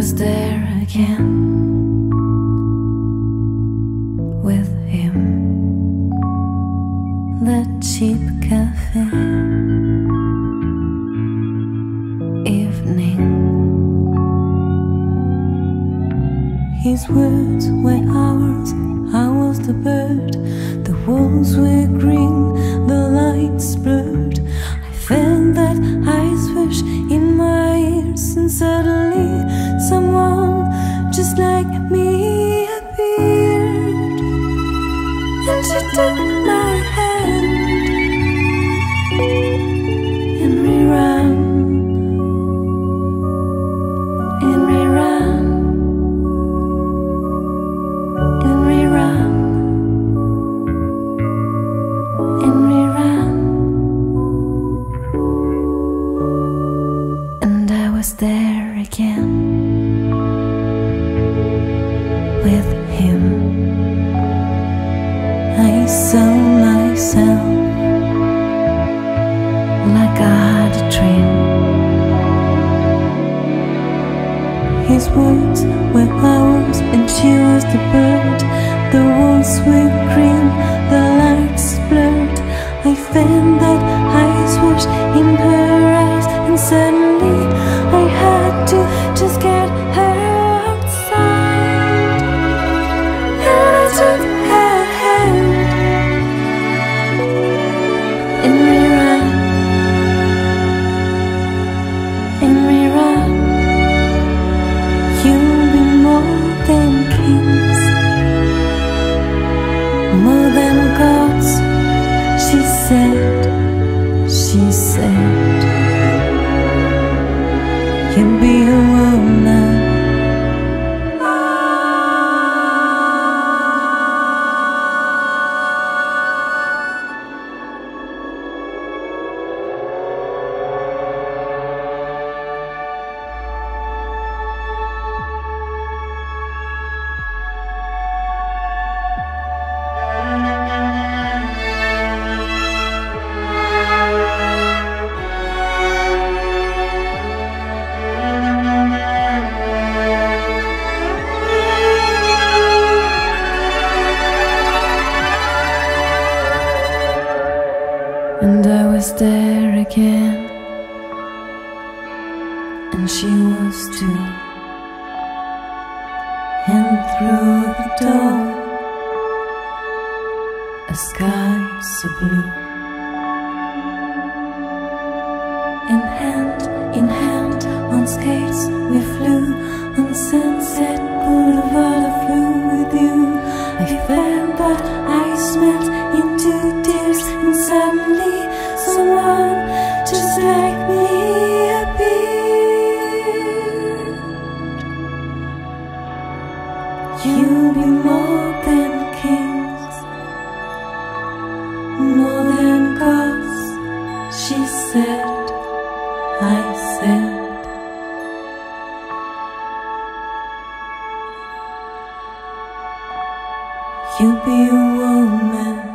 was there again with him, that cheap cafe evening. His words were ours, I was the bird. The walls were green, the lights blurred. I felt that ice rush in my ears, and suddenly someone just like me appeared, and she took my hand, and we ran, and we ran, and we ran, and we ran, and I was there again with him. I saw myself like I had a dream. His words were ours, and she was the bird. The walls were green, the lights blurred. I felt that ice rush in her eyes, and suddenly I had to just get her outside. And I took her hand, and we ran, and we ran. You'll be more than kings, more than gods, she said, she said. You'll be a woman. And I was there again, and she was too. And through the door, a sky so blue, and hand in hand on skates we flew on Sunset Boulevard. I flew with you. I felt that ice melt into tears, and suddenly someone just like me appeared. You'll be more than kings, more than gods, she said, I said. You'll be a woman.